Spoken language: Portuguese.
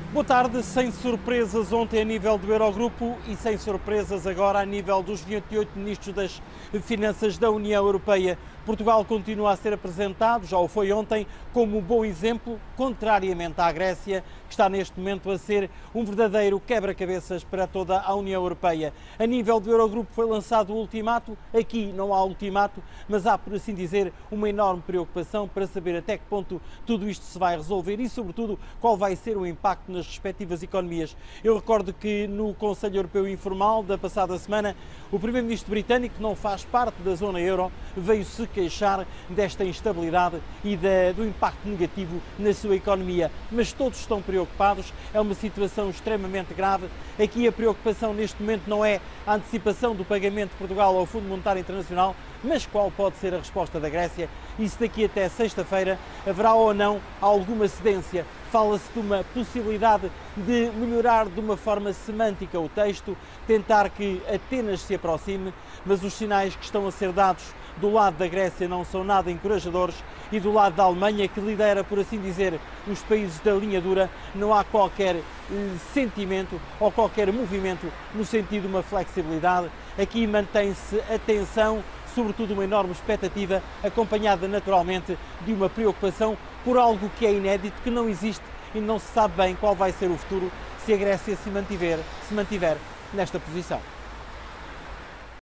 Boa tarde. Sem surpresas ontem a nível do Eurogrupo e sem surpresas agora a nível dos 28 ministros das Finanças da União Europeia. Portugal continua a ser apresentado, já o foi ontem, como um bom exemplo, contrariamente à Grécia, que está neste momento a ser um verdadeiro quebra-cabeças para toda a União Europeia. A nível do Eurogrupo foi lançado o ultimato, aqui não há ultimato, mas há, por assim dizer, uma enorme preocupação para saber até que ponto tudo isto se vai resolver e, sobretudo, qual vai ser o impacto nas respectivas economias. Eu recordo que no Conselho Europeu Informal da passada semana, o Primeiro-Ministro britânico, que não faz parte da zona euro, veio-se queixar desta instabilidade e do impacto negativo na sua economia. Mas todos estão preocupados, é uma situação extremamente grave. Aqui a preocupação neste momento não é a antecipação do pagamento de Portugal ao Fundo Monetário Internacional, mas qual pode ser a resposta da Grécia e se daqui até sexta-feira haverá ou não alguma cedência. Fala-se de uma possibilidade de melhorar de uma forma semântica o texto, tentar que Atenas se aproxime, mas os sinais que estão a ser dados do lado da Grécia não são nada encorajadores e do lado da Alemanha, que lidera, por assim dizer, os países da linha dura, não há qualquer sentimento ou qualquer movimento no sentido de uma flexibilidade. Aqui mantém-se a tensão, sobretudo uma enorme expectativa, acompanhada naturalmente de uma preocupação por algo que é inédito, que não existe e não se sabe bem qual vai ser o futuro se a Grécia se mantiver nesta posição.